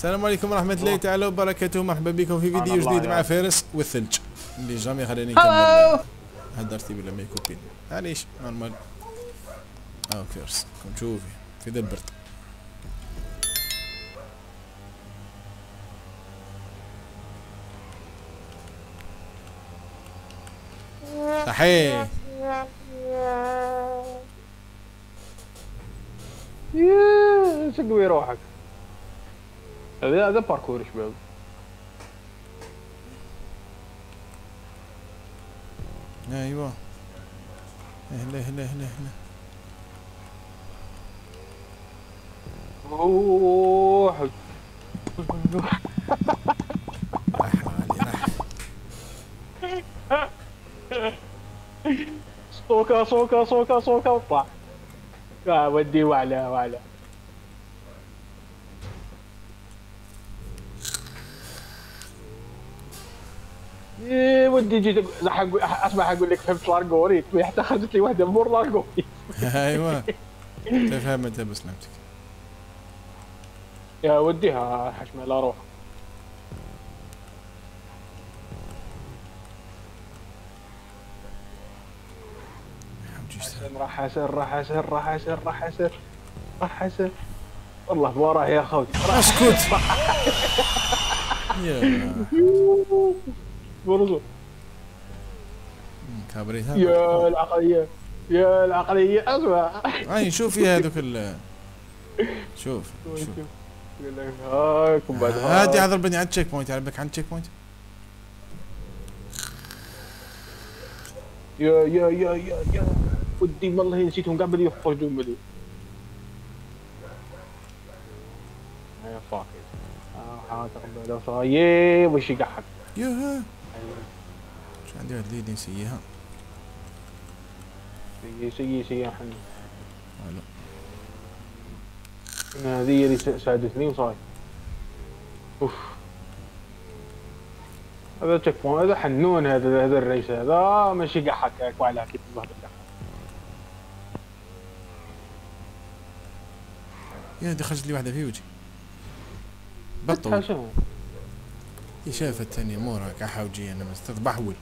السلام عليكم ورحمة الله تعالى وبركاته. مرحبا بكم في فيديو جديد مع فارس والثلج اللي جامي خلاني نكمل هدرتي بلا ما يكوبين. معليش نورمال. فارس كنت شوفي في ذا البرد. صحيح سقوي روحك. هذا باركور يا شباب. ايوه هلا هلا هلا هلا. اوه راح غالي راح. صوكا صوكا صوكا صوكا وطلع. ودي وعلى وعلى. ودي جيت اسمع اقول لك فهمت لارجوريت حتى خرجت لي واحده مور لارجوريت. ايوه تفهم انت بسلامتك يا وديها حشمه لا روح. راح اسر راح اسر راح اسر راح اسر راح اسر والله وراه يا خوي. اسكت يا برزو كابريتها يا العقليه يا العقليه اسمع. اي شوف في هذوك شوف يقول لك هاكم بعد هادي ضربني على التشيك بوينت. اعرفك عن التشيك بوينت. يا ودي والله نسيتهم قبل يخرجوا ملي. يا فاكر حاضر لو صايب وش يقحك. ياها ايش عندي واحد ليدي نسيها. سي حن لا هذه اللي ساعدتني وصاير. اوف هذا تشيك بوينت. هذا حنون. هذا الرئيس هذا ماشي قحك وعلى كيف الله بالله. يا دي خرجت لي واحده في وجهي بطل. هي شافت الثانيه مورا كحه وجهي انا مستذبحول.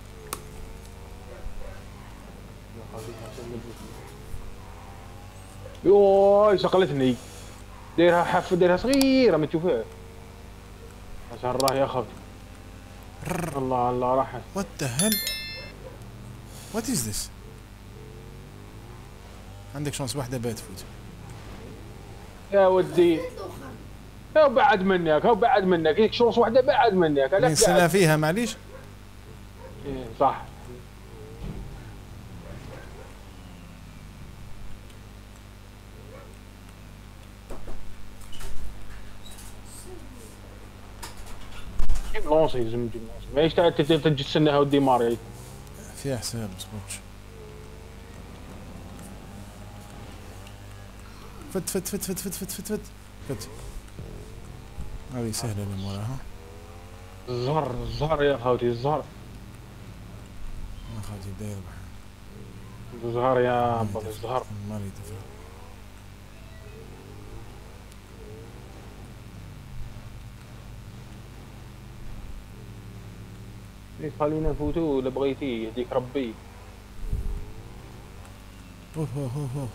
يوه شغلتني. ديرها حفه ديرها صغيره ما تشوفها. عشان راه يا خوي. الله الله راحت. وات ذا هيل وات از ذس. عندك شانس واحده بات تفوت. يا ودي هو بعد منك هو بعد منك هيك شانس واحده بعد منك. من سنه فيها معليش. إيه صح. جيب لونسي لازم نجيب لونسي. ما يشتغل تجي تستناها ودي ماري. فيها حساب مصبوطش. فت فت فت فت فت فت فت فت فت. هذه سهلة الأمور ها. الزهر يا خوتي الزهر. ما خوتي بدا يذبح. الزهر يا عبد الزهر. ما لي تفرق. خلينا نفوتوا اللي بغيتيه يهديك ربي. اوه اوه اوه اوه.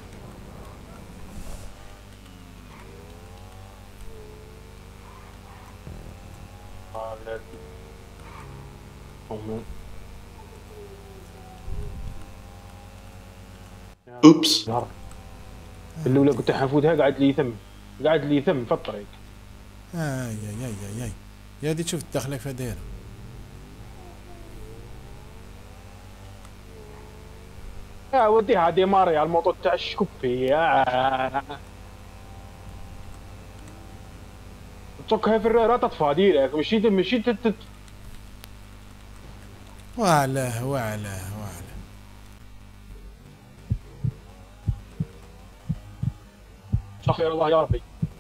اوبس. الاولى كنت حنفوتها قاعد لي يثم في الطريق. يا دي شفت دخلك في دايره. يا وديها ديماري على الموطو تاع الشكوبي. تصكها في الريرات تطفى ديرك. مشيت وعلى استغفر الله يا ربي.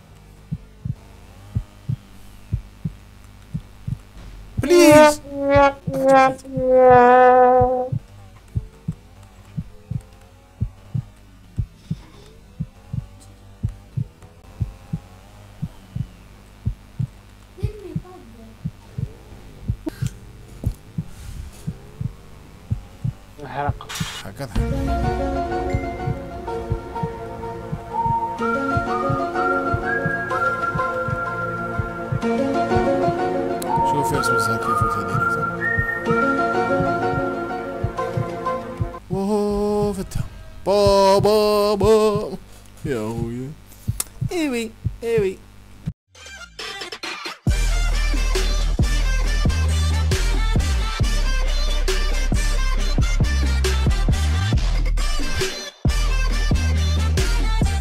بليز احرق. اضحك. شوف فارس بالزهر كيف فوت هذه. اوه فتها بابا يا هويا. ايوي